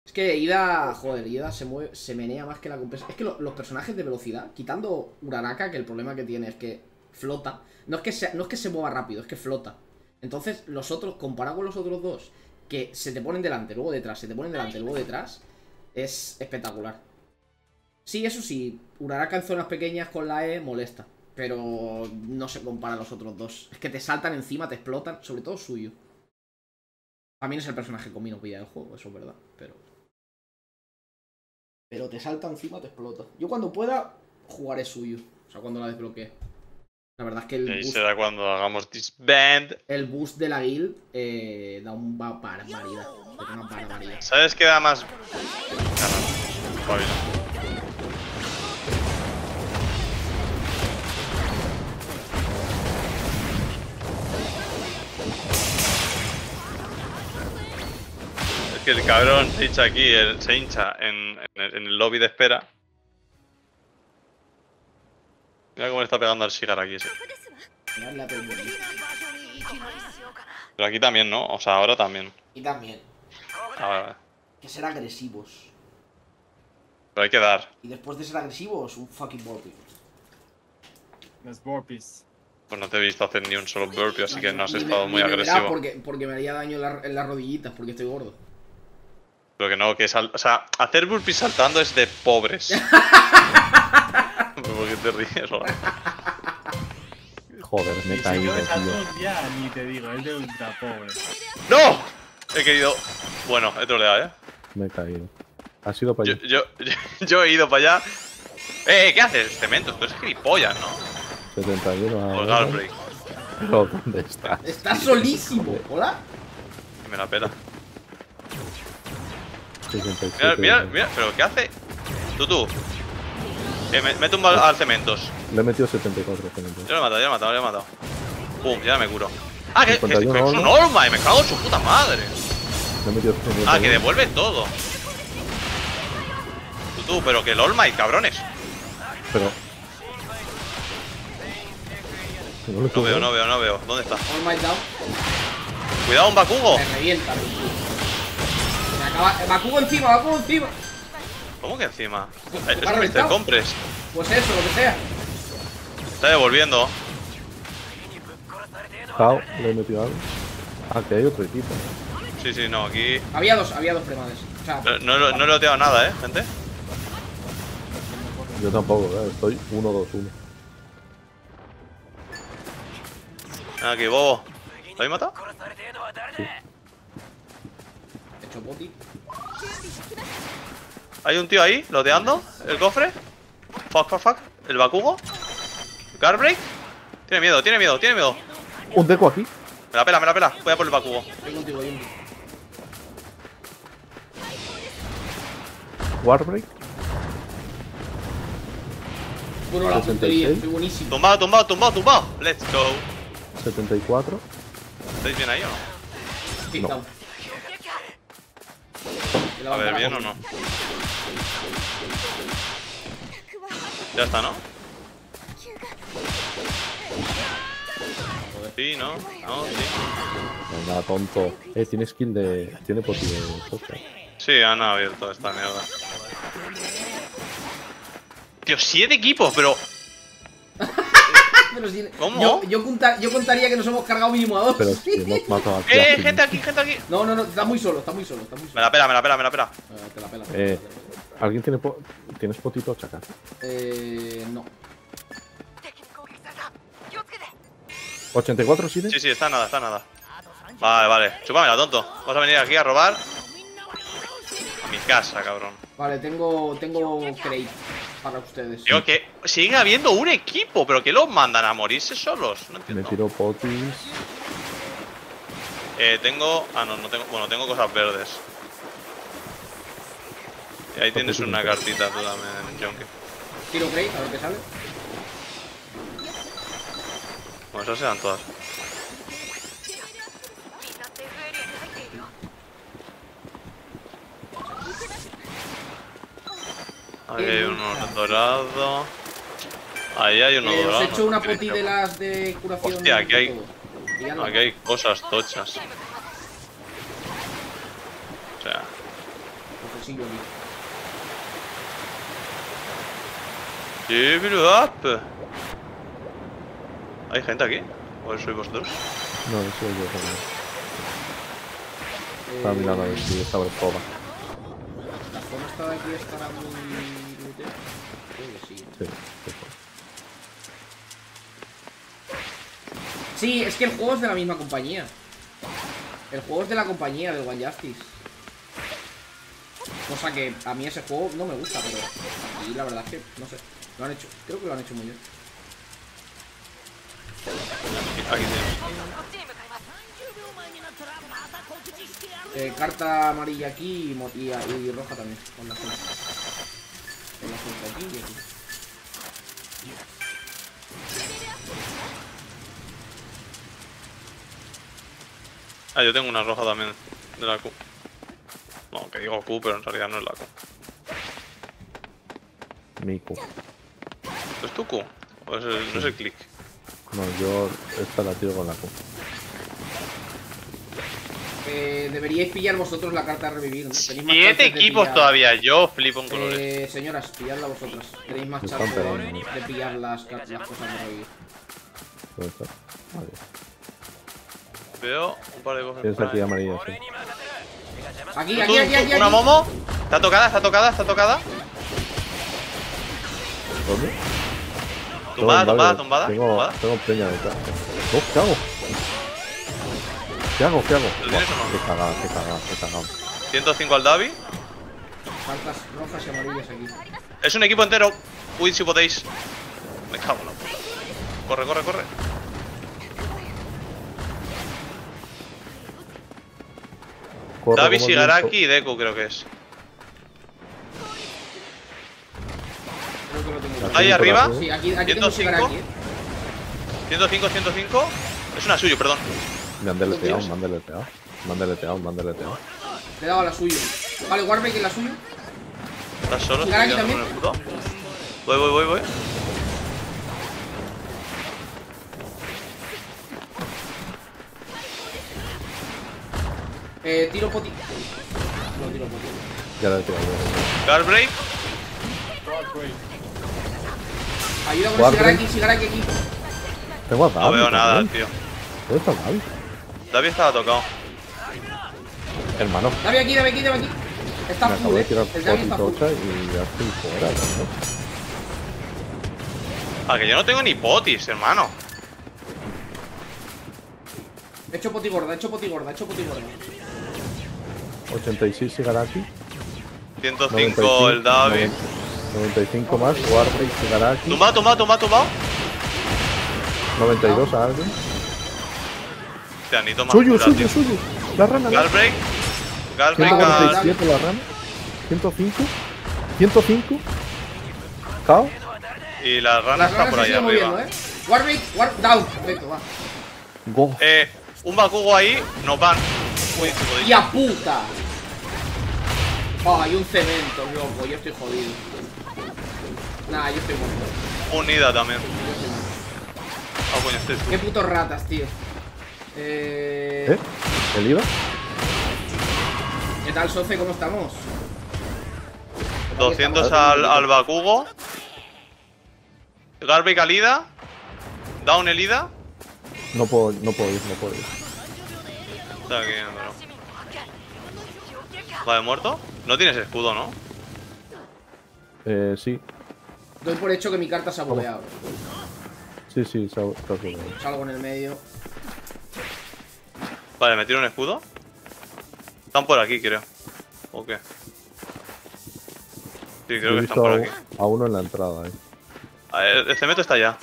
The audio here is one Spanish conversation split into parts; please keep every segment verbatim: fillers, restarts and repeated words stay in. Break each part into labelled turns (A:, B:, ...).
A: Es que Ida, joder, Ida se mueve, se menea más que la compresa. Es que lo, los personajes de velocidad, quitando Uraraka, que el problema que tiene es que flota. No es que, se, no es que se mueva rápido, es que flota. Entonces, los otros, comparado con los otros dos, que se te ponen delante, luego detrás, se te ponen delante, luego detrás, es espectacular. Sí, eso sí, Uraraka en zonas pequeñas con la E molesta. Pero no se compara a los otros dos. Es que te saltan encima, te explotan, sobre todo suyo. También es el personaje con menos vida del juego, eso es verdad, pero... Pero te salta encima, te explota. Yo cuando pueda, jugaré suyo. O sea, cuando la desbloquee. La verdad es que el
B: Y ahí
A: boost,
B: será cuando hagamos disband.
A: el boost de la guild eh, da un barbaridad. Una barbaridad.
B: ¿Sabes qué da más? Claro, es que el cabrón se hincha aquí, el, se hincha en, en, el, en el lobby de espera. Mira cómo le está pegando al Shigar aquí ese. Pero aquí también, ¿no? O sea, ahora también.
A: Y también.
B: Ahora.
A: Que ser agresivos.
B: Pero hay que dar.
A: Y después de ser agresivos, un fucking burpee.
C: Las burpees.
B: Pues no te he visto hacer ni un solo burpee, así que no has
A: Ni me-
B: estado
A: ni
B: muy
A: me verás
B: agresivo.
A: Porque, porque me haría daño en, la- en las rodillitas, porque estoy gordo.
B: Pero que no, que sal... O sea, hacer burpees saltando es de pobres. ¿Por qué te ríes, Lola?
D: Joder, me he
C: Si
D: caído,
C: yo
D: tío.
C: salto ya, ni te digo, es de ultra pobre.
B: ¡No! He querido... Bueno, he troleado, ¿eh?
D: Me he caído. Ha sido para
B: Yo,
D: allá.
B: yo, yo, yo he ido para allá. ¡Eh! ¿Qué haces? Cemento, tú eres gilipollas, ¿no?
D: setenta y uno
B: Pues
D: ahora.
B: Galbreak.
D: Pero ¿dónde estás?
A: Estás solísimo. ¿Hola?
B: Me la pela.
D: sesenta y
B: Mira,
D: siete.
B: mira, mira, pero ¿qué hace? Tú, tú. Eh, me, me tumba al, al cementos.
D: Le he metido setenta y cuatro. setenta y
B: Yo lo he matado, ya lo he matado, ya lo he matado. Pum, ya me curo. Ah, que, que, que es
D: cincuenta y uno
B: un Orma y me cago en su puta madre.
D: Le he metido cincuenta y uno.
B: Ah, que devuelve todo. Tú, tú, pero que el All Might, cabrones.
D: Pero. No, lo
B: No
D: estoy
B: veo,
D: viendo.
B: no veo, no veo. ¿Dónde está?
A: All my down.
B: Cuidado, un Bakugo.
A: Me revienta. Me acaba... Bakugo encima, Bakugo encima.
B: ¿Cómo que encima?
A: Pues,
B: Eh,
A: ¿te
B: Es
A: ha
B: un
A: reventado?
B: mister Compres.
A: Pues eso, lo que sea.
B: Está devolviendo.
D: Cao, le he metido algo. Ah, que hay otro equipo.
B: Sí, sí, no, aquí.
A: Había dos, había dos premades. O sea,
B: No, no, no he loteado nada, eh, gente.
D: Yo tampoco, ¿eh? Estoy uno dos uno.
B: Aquí, bobo. ¿Lo habéis matado?
D: Sí.
A: he hecho boti.
B: Hay un tío ahí, loteando. El cofre. Fuck, fuck, fuck. El Bakugo. Guardbreak. Tiene miedo, tiene miedo, tiene miedo.
D: Un deco aquí.
B: Me la pela, me la pela. Voy a por el Bakugo.
A: Estoy contigo, Jimmy.
D: Warbreak.
A: Bueno, la
D: sesenta y
A: puntería,
D: seis.
A: estoy buenísimo.
B: Tumbado, tumbado, tumbado, tumbado. Let's go.
D: setenta y cuatro.
B: ¿Estáis bien ahí o no?
A: Kick
D: No.
A: down.
B: A ver, ¿bien o no? Ya está, ¿no? Sí, ¿no? No, sí.
D: Venga, tonto. Eh, tiene skill de. Tiene poti de cosa.
B: Sí, han abierto esta mierda. Tío, siete equipos, pero...
A: Pero si-
B: ¿Cómo?
A: Yo, yo, conta- yo contaría que nos hemos cargado mínimo a dos.
D: Pero si hemos matado a
B: ¡Eh,
D: Justin.
B: gente aquí, gente aquí!
A: No, no, no, está muy solo, está muy solo, está muy
B: Me
A: solo.
B: la pela, me la pela, me la pela.
A: Eh, te la pela.
D: Eh, ¿Alguien tiene po ¿Tienes potito, chaca?
A: Eh, no.
D: ¿ochenta y cuatro sigue?
B: Sí, sí, está nada, está nada. Vale, vale. Chúpamela, tonto. Vamos a venir aquí a robar. A mi casa, cabrón.
A: Vale, tengo, tengo crate para ustedes.
B: Digo que sigue habiendo un equipo, pero que los mandan a morirse solos. No
D: Me
B: entiendo.
D: tiro potis.
B: Eh, tengo... Ah, no, no tengo... Bueno, tengo cosas verdes. Y ahí tienes una cartita tú también, Jonky.
A: Tiro crate, a ver qué sale.
B: Bueno, esas eran todas. Ahí hay uno dorado. Ahí hay uno
A: Eh, os
B: dorado.
A: he hecho
B: no
A: una
B: sé
A: poti
B: qué
A: de
B: dice.
A: las de curación.
B: Hostia, aquí
A: de
B: hay-
A: todo. Y ya no-
B: Aquí hay cosas tochas. O sea,
A: Sigo aquí.
B: Give it up. ¿Hay gente aquí? ¿O sois vosotros?
D: No, eso yo también.
A: Eh,
D: Estaba mirando a ver si estaba el coba.
A: La zona esta de aquí estará muy... looteada. Creo que sí.
D: Sí, sí,
A: Sí, es que el juego es de la misma compañía. El juego es de la compañía del One Justice. Cosa que a mí ese juego no me gusta, pero aquí la verdad es que, no sé, lo han hecho, creo que lo han hecho muy bien.
B: Aquí tienes.
A: Eh, carta amarilla aquí y, mo- y, y roja también, con la zona. Con la zona aquí y aquí.
B: Ah, yo tengo una roja también de la Q. No, que digo Q, pero en realidad no es la Q.
D: Miku.
B: ¿Es tu Q? ¿O es el, no es el click?
D: No, yo esta la tiro con la Q.
A: Eh, deberíais pillar vosotros la carta de revivir, ¿no? Tenéis más
B: Siete
A: chances de
B: equipos
A: pillar-
B: todavía, yo flipo en colores.
A: Eh, señoras, pilladla vosotras. Tenéis más
D: Están
A: chances de,
D: pegando.
A: de pillar las, car- las cosas de revivir.
D: Puede estar. Vale.
B: Veo un par de cosas.
D: Tienes
B: por
D: aquí
B: ahí.
D: amarilla, sí.
A: Aquí,
B: Tú,
A: aquí, aquí, aquí,
B: ¿Una
A: aquí.
B: momo? ¿Está tocada? ¿Está tocada? ¿Está tocada?
D: ¿Dónde?
B: Tumbada,
D: Tengo-
B: tumbada,
D: vale,
B: tumbada.
D: Tengo,
B: tumbada.
D: tengo peña detrás. Oh, ¿qué hago? ¿Qué hago? ¿Qué hago?
B: ¿Lo tienes o no?
D: Qué cagada, qué cagada, qué cagada.
B: ciento cinco al Davi.
A: Cartas rojas y amarillas aquí.
B: Es un equipo entero. Uy, si podéis. Me cago en la puta. Corre, corre, corre.
D: Corro
B: Davi,
D: como el
B: Shigaraki
D: viento.
B: y Deku creo que es.
A: Creo que lo tengo.
D: Aquí
B: Ahí
D: por
B: arriba.
D: aquí, ¿eh?
A: Sí, aquí, aquí tengo
B: ciento cinco.
A: Shigaraki, eh.
B: ciento cinco, ciento cinco. Es una suyo, perdón.
D: Me han deleteado,
A: Dios.
D: me han deleteado. Me han deleteado, me han deleteado.
A: Le he dado a la suya. Vale, Warbeck en la suya.
B: ¿Estás solo?
A: Shigaraki
B: Estoy quedando
A: también.
B: con el puto. Voy, voy, voy, voy.
A: Eh, tiro poti. No, tiro poti.
D: Ya la he tirado.
B: Guard break.
C: Broadway.
A: Ayuda con
D: Warbeck.
A: Shigaraki, Shigaraki aquí.
D: Tengo a Davi.
B: No veo nada,
D: también.
B: tío.
D: ¿Dónde está Davi?
B: Davi estaba tocado.
D: Hermano,
A: Dame aquí, dame aquí, dame aquí. Está
D: me acabo
A: full,
D: de
A: eh.
D: tirar
A: El Dami está full.
D: potitocha y ya estoy fuera, ¿no?
B: Ah, que yo no tengo ni potis, hermano.
A: He hecho poti gorda, he hecho poti gorda, he hecho poti gorda.
D: ochenta y seis Shigaraki.
B: ciento
D: noventa y
B: cinco
D: cinco,
B: el Davi.
D: noventa y cinco más, Warbreak, Shigaraki.
B: Tumbado, tumbado, tumbado, tumbado.
D: noventa y dos a alguien.
B: Hostia, ni toma.
D: Suyo,
B: cura,
D: suyo,
B: tío.
D: suyo. La rana. la-
B: Guard break. Guard break
D: ciento
B: al...
D: cuarenta y siete la rana. ciento cinco. ciento cinco. Cao.
B: Y la rana
A: Las
B: está
A: ranas
B: por
A: se
B: ahí
A: siguen
B: arriba.
A: moviendo, eh. Warbeck, War down. Perfecto, va.
D: Go.
B: Eh, un Bakugo ahí, nos van. Uy, si podéis.
A: ¡Ya puta! Ay, un cemento, loco, yo estoy jodido. Nah, yo estoy muerto.
B: Unida también.
A: Yo estoy muerto.
B: Ah, coño, este es tú.
A: Qué putos ratas, tío. Eh...
D: ¿Eh? ¿El I V A?
A: ¿Qué tal, Soce? ¿Cómo estamos?
B: doscientos al, al Bakugo. Guard break al Ida. Down el Ida.
D: No puedo, no puedo ir, no puedo ir.
B: Está aquí, pero. Vale, muerto. No tienes escudo, ¿no?
D: Eh, sí.
A: Doy por hecho que mi carta se ha bugueado.
D: Sí, sí, se ha, se ha subido.
A: Salgo en el medio.
B: Vale, ¿me tiro un escudo? Están por aquí, creo. ¿O qué? Sí, creo
D: He
B: que están
D: visto
B: por
D: a,
B: aquí.
D: a uno en la entrada, eh.
B: A ver, el cemento está allá.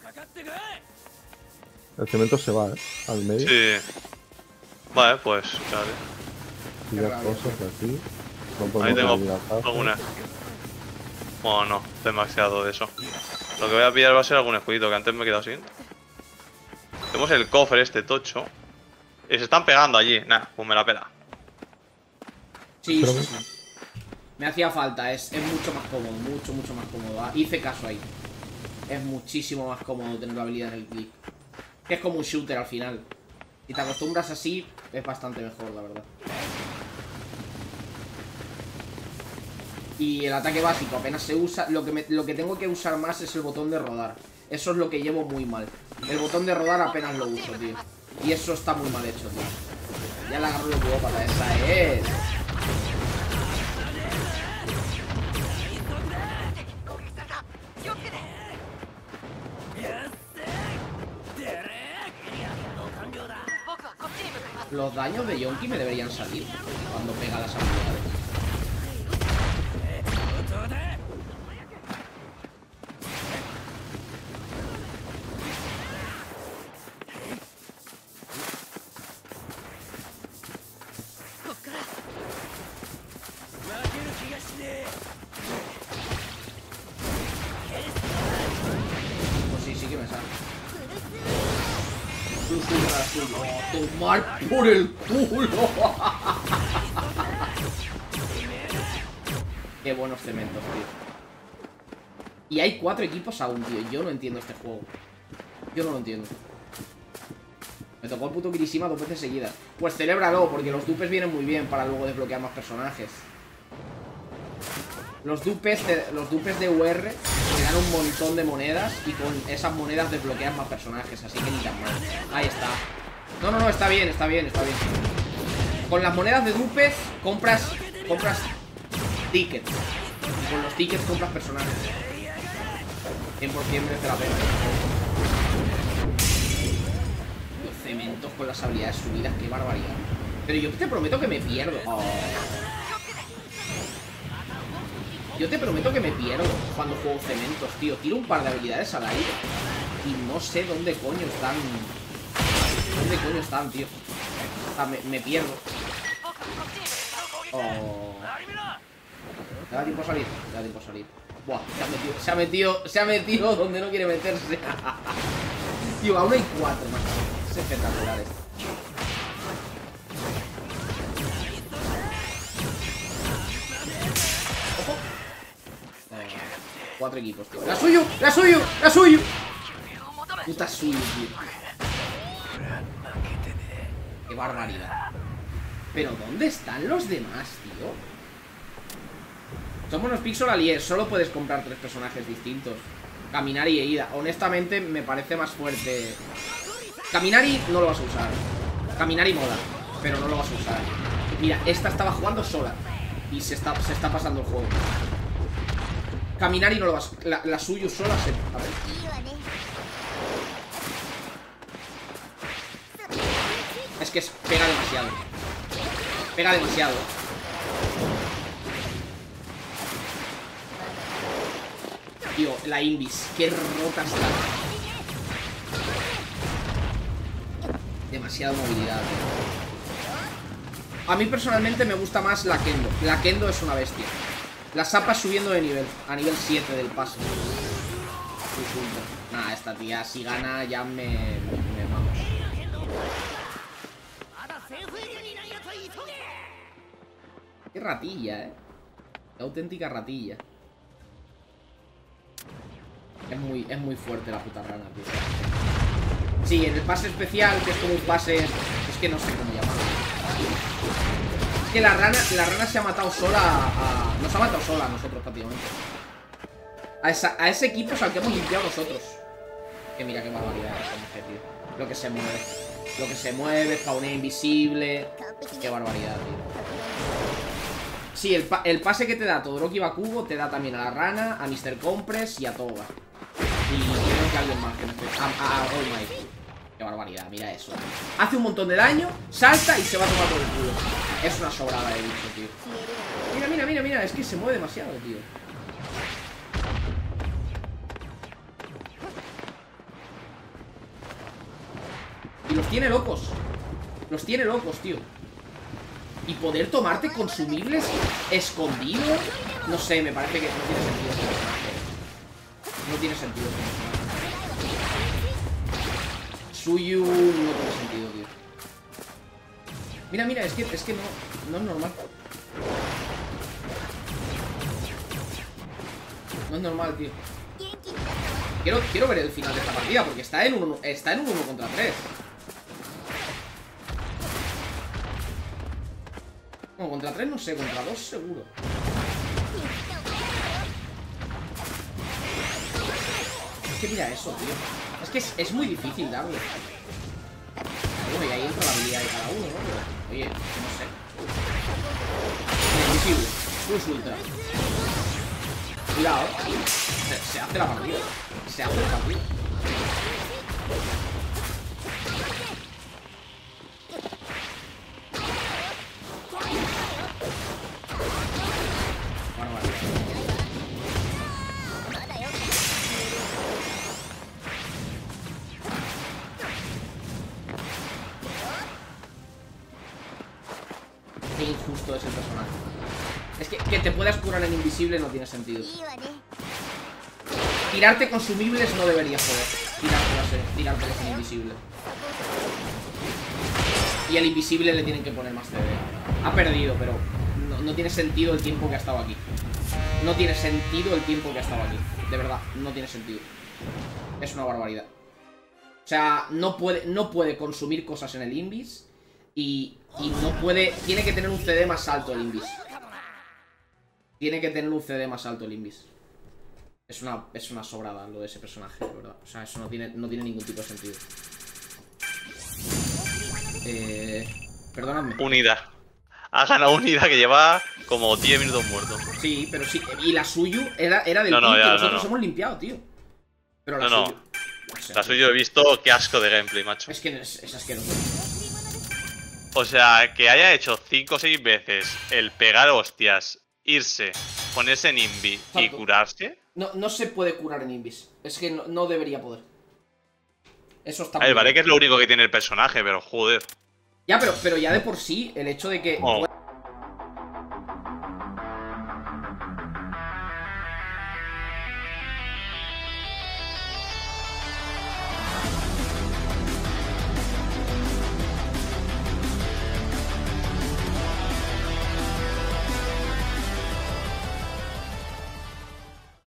D: El cemento se va, eh. Al medio.
B: Sí. Vale, pues, claro.
D: Y las cosas de aquí. No podemos
B: Ahí tengo
D: abrir la caja.
B: alguna. Bueno, no, demasiado de eso. Lo que voy a pillar va a ser algún escudito, que antes me he quedado sin. Tenemos el cofre este tocho. Y se están pegando allí. Nah, pues me la pela.
A: Sí,
D: Pero-
A: sí, sí. Me hacía falta, es, es mucho más cómodo, mucho, mucho más cómodo. Ah, hice caso ahí. Es muchísimo más cómodo tener la habilidad en el click. Que es como un shooter al final. Si te acostumbras así, es bastante mejor, la verdad. Y el ataque básico apenas se usa. Lo que, me, lo que tengo que usar más es el botón de rodar. Eso es lo que llevo muy mal. El botón de rodar apenas lo uso, tío. Y eso está muy mal hecho, tío. Ya le agarro el huevópata, esa es. Los daños de Yonki me deberían salir cuando pega las habilidades. Pues sí, sí que me sale. Tomar por el culo. Qué buenos cementos, tío. Y hay cuatro equipos aún, tío. Yo no entiendo este juego. Yo no lo entiendo. Me tocó el puto Kirishima dos veces seguidas. Pues celébralo, porque los dupes vienen muy bien para luego desbloquear más personajes. Los dupes, te, los dupes de U R te dan un montón de monedas y con esas monedas desbloqueas más personajes, así que ni tan mal. Ahí está. No, no, no, está bien, está bien, está bien. Con las monedas de dupes compras compras tickets. Y con los tickets compras personajes. cien por cien merece la pena. Los cementos con las habilidades subidas, qué barbaridad. Pero yo te prometo que me pierdo. Oh. Yo te prometo que me pierdo cuando juego cementos, tío. Tiro un par de habilidades al aire y no sé dónde coño están. ¿Dónde coño están, tío? O sea, me, me pierdo. Oh. ¿Me da tiempo a salir? Me da tiempo a salir. Buah, se ha metido, se ha metido, se ha metido donde no quiere meterse. Tío, aún hay cuatro más. Es espectacular esto. Cuatro equipos, tío. ¡La suyo! ¡La suyo! ¡La suyo! Puta suyo, tío. Qué barbaridad. Pero ¿dónde están los demás, tío? Somos los Pixel Allies. Solo puedes comprar tres personajes distintos. Kaminari e Ida. Honestamente me parece más fuerte. Kaminari no lo vas a usar. Kaminari mola, pero no lo vas a usar. Mira, esta estaba jugando sola y se está, se está pasando el juego. Kaminari no lo vas... La, la suyo sola se... A ver. Es que es, pega demasiado. Pega demasiado. Tío, la Invis. Qué rota está. Demasiada movilidad, tío. A mí personalmente me gusta más la Kendo. La Kendo es una bestia. La Sapa subiendo de nivel, a nivel siete del paso. Nah, esta tía si gana ya me... me vamos. Qué ratilla, eh. Qué auténtica ratilla. Es muy, es muy fuerte la puta rana, tío. Sí, en el pase especial, que es como un pase... Es que no sé cómo llamarlo. Es que la rana, la rana se ha matado sola a, a, nos ha matado sola a nosotros prácticamente. A, esa, a ese equipo es al que hemos limpiado nosotros. Que mira qué barbaridad es ese, tío. Lo que se mueve. Lo que se mueve, spawnea invisible. Qué barbaridad, tío. Sí, el, pa el pase que te da Todoroki Bakugo te da también a la rana, a mister Compress y a Toga. Y creo que a alguien más que no sé. A, a, a All Might. Qué barbaridad, mira eso. Hace un montón de daño, salta y se va a tomar por el culo. Es una sobrada de bicho, tío. Mira, mira, mira, mira. Es que se mueve demasiado, tío. Y los tiene locos. Los tiene locos, tío. Y poder tomarte consumibles escondido. No sé, me parece que no tiene sentido ese personaje. No tiene sentido ese personaje. Suyu no tiene sentido, tío. Mira, mira, es que, es que no, no es normal. No es normal, tío. Quiero, quiero ver el final de esta partida, porque está en un, está en un uno contra tres. No, contra tres no sé, contra dos seguro. que mira eso, tío. Es que es, es muy difícil darle. Bueno, y ahí entra la habilidad de cada uno, ¿no? Pero, oye, no sé. Invisible. Plus ultra. Cuidado, se, se hace la partida. Se hace la partida. Bueno, vale. Qué injusto es el personaje. Es que que te puedas curar en invisible no tiene sentido. Tirarte consumibles no deberías poder. Tirarte, tirarte con invisible. Y al invisible le tienen que poner más C D. Ha perdido, pero no, no tiene sentido el tiempo que ha estado aquí. No tiene sentido el tiempo que ha estado aquí. De verdad, no tiene sentido. Es una barbaridad. O sea, no puede, no puede consumir cosas en el Invis. Y, y no puede... Tiene que tener un C D más alto el Invis. Tiene que tener un C D más alto el Invis. Es una, es una sobrada lo de ese personaje, de verdad. O sea, eso no tiene, no tiene ningún tipo de sentido. Eh... Perdóname.
B: Unida. Ha ganado Unida que lleva como diez minutos muerto.
A: Sí, pero sí. Y la suyo era, era del
B: No, no,
A: team
B: ya,
A: que
B: no,
A: nosotros
B: no.
A: hemos limpiado, tío. Pero la
B: No, no.
A: suyo... O sea,
B: La suyo he visto, qué asco de gameplay, macho.
A: Es que es, es asqueroso.
B: O sea, que haya hecho cinco o seis veces el pegar hostias, irse, ponerse en invi y
A: Exacto.
B: curarse.
A: No, no se puede curar en Invis. Es que no, no debería poder. Eso está
B: A ver,
A: muy
B: vale
A: bien.
B: que es lo único que tiene el personaje, pero joder.
A: Ya, pero, pero ya de por sí, el hecho de que
B: Oh.